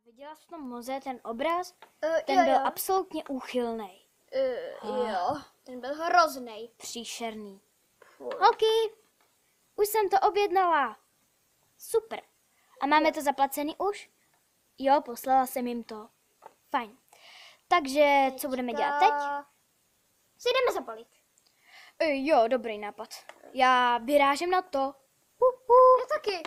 Viděla jsi v tom moze ten obraz? Ten jo, byl jo. absolutně úchylný. Jo, ten byl hrozný. Příšerný. Holky, už jsem to objednala. Super. A máme to zaplacený už? Jo, poslala jsem jim to. Fajn. Takže, co budeme dělat teď? Si jdeme zabalit. Jo, dobrý nápad. Já vyrážím na to. Já taky.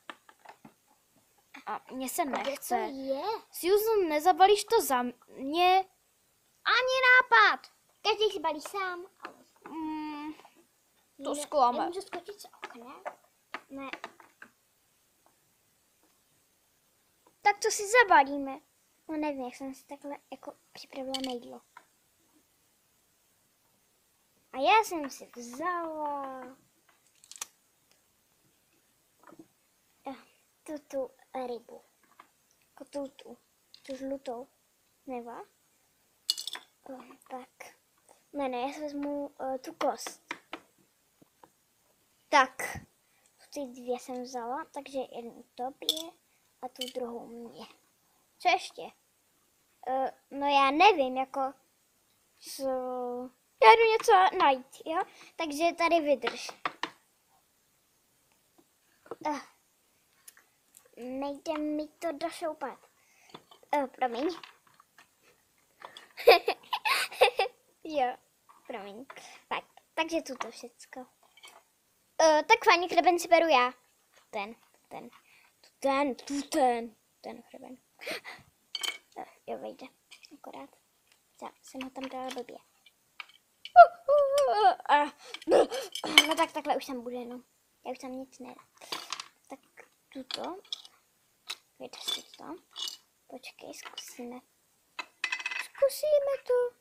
A mně se nechce. je? Susan, nezabalíš to za mě? Ani nápad. Každý si balí sám. To zklame. Nemůžu skočit z okna? Ne. Tak to si zabalíme. No nevím, jak jsem si takhle jako připravila na jídlo. A já jsem si vzala tu rybu. Jako tu žlutou. Neva? Tak. Ne, já si vezmu tu kost. Tak. Ty dvě jsem vzala, takže jednu tobě a tu druhou mě. Co ještě? No já nevím, jako co... Já jdu něco najít, jo? Takže tady vydrž. Nejde mi to došoupat. Promiň. Jo, promiň. Tak, takže tuto všecko. Tak fajn, chreben si beru já. Ten chreben. Jo, vejde. Akorát. Já jsem ho tam dala blbě. No tak takhle už tam bude, no. Já už tam nic nedám. Tak tuto. Vydrž si to. Počkej, zkusíme. Zkusíme to.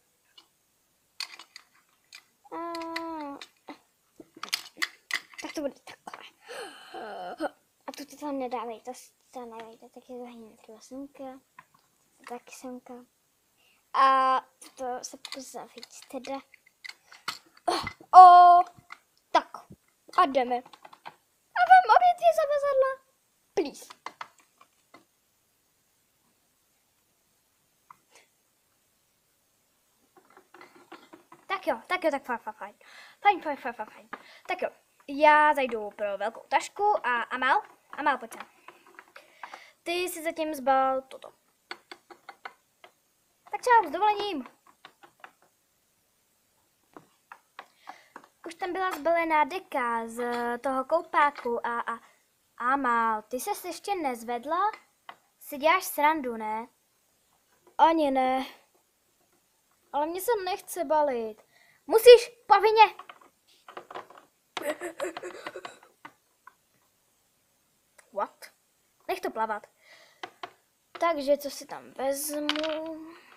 Tak to bude takhle. A tu tam nedávej, to nevejde, tak je zahyním třeba semka. Taky semka. A to se pokusím zavít teda. Tak. A jdeme. A vem obě dvě zavazadla. Please. Tak fajn. Fajn. Tak jo, já zajdu pro velkou tašku a Amal, pojď sem. Ty si zatím zbal toto. Tak čau, s dovolením. Už tam byla zbalená deka z toho koupáku a Amal, ty ses ještě nezvedla? Si děláš srandu, ne? Ani ne. Ale mně se nechce balit. Musíš, povinně. What? Nech to plavat. Takže co si tam vezmu?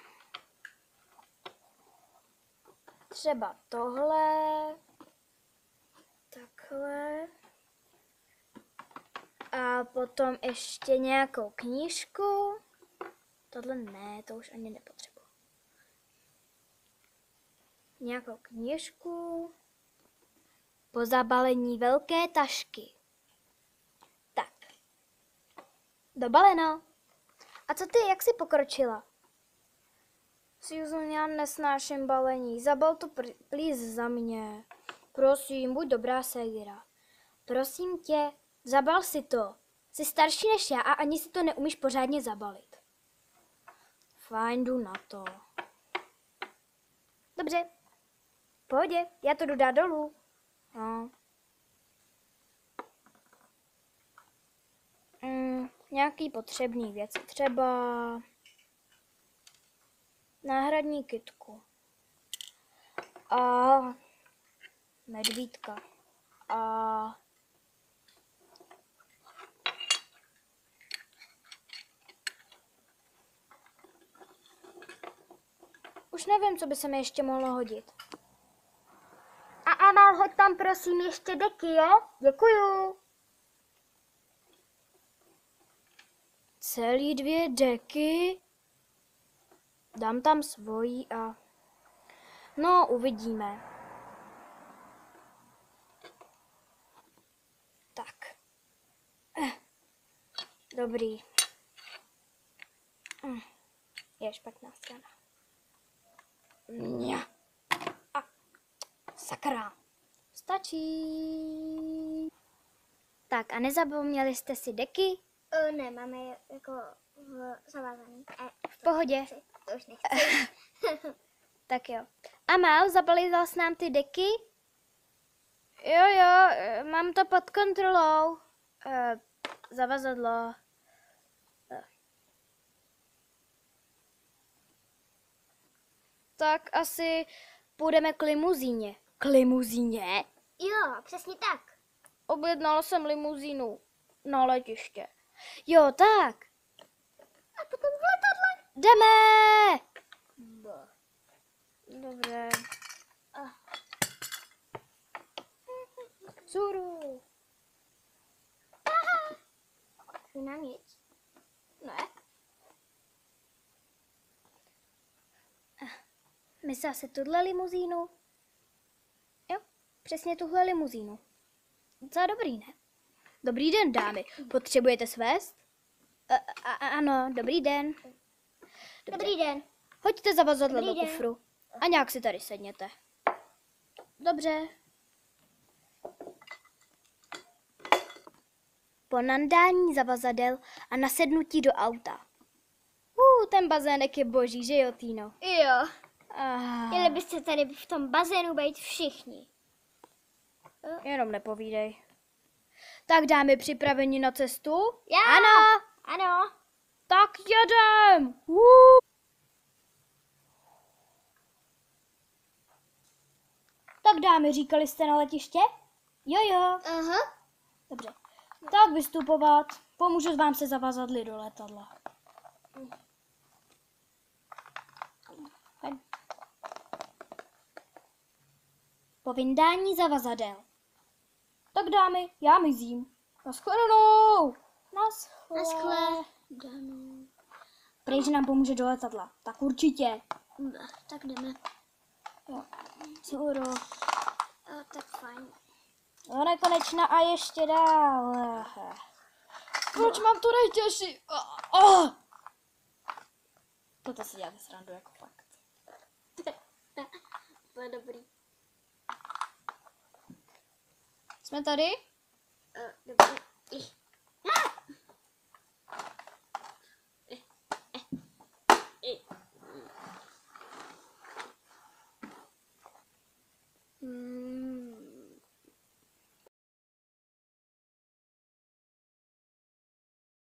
Třeba tohle. Takhle. A potom ještě nějakou knížku. Tohle ne, to už ani nepotřebuji. Nějakou knížku. Po zabalení velké tašky. Tak. Dobaleno. A co ty, jak jsi pokročila? Susan, já nesnáším balení. Zabal to please za mě. Prosím, buď dobrá ségra. Prosím tě, zabal si to. Jsi starší než já a ani si to neumíš pořádně zabalit. Fajn, jdu na to. Dobře. V pohodě, já to jdu dát dolů. No. Nějaký potřebný věci. Třeba náhradní kytku. A medvídka. A už nevím, co by se mi ještě mohlo hodit. A Amal, hoď tam prosím ještě deky, jo? Děkuju. Celý 2 deky. Dám tam svojí a... No, uvidíme. Tak. Dobrý. Je špatná strana. Mňa. A. Sakra. Stačí. Tak a nezapomněli jste si deky? Ne, máme je jako zavázaný. V pohodě. To už nechci. Tak jo. Amal, zabalíval s nám ty deky? Jo, mám to pod kontrolou. Zavazadlo. Tak asi půjdeme k limuzíně. K limuzíně? Jo, přesně tak. Objednala jsem limuzínu na letiště. Jo, tak. A potom v letadle. Jdeme! Dobře. Zuru. Nám nic. Ne. Myslela si tuhle limuzínu? Jo, přesně tuhle limuzínu. Docela dobrý, ne? Dobrý den, dámy. Potřebujete svést? Ano, dobrý den. Dobrý den. Hoďte zavazadlo Dobrý do den. kufru a nějak si tady sedněte. Dobře. Po nandání zavazadel a nasednutí do auta. Ten bazének je boží, že jo, Týno? Jo. Ah, Měli byste tady v tom bazénu být všichni. jenom nepovídej. Tak dámy, připraveni na cestu? Já. Ano. Ano. Tak jedem! Tak dámy, říkali jste na letiště? Jo. Aha. Dobře. Tak vystupovat. Pomůžu vám se zavazadly do letadla. Po vyndání zavazadel. Tak dámy, já mizím. Naschledanou! Naschle. Prej, že nám pomůže do letadla. Tak určitě. Tak jdeme. Jo. Zuru. Tak fajn. Do nekonečna a ještě dál. Proč mám to nejtěžší? Toto si děláte srandu jako fakt. To je dobrý. Jsme tady? Dobrý.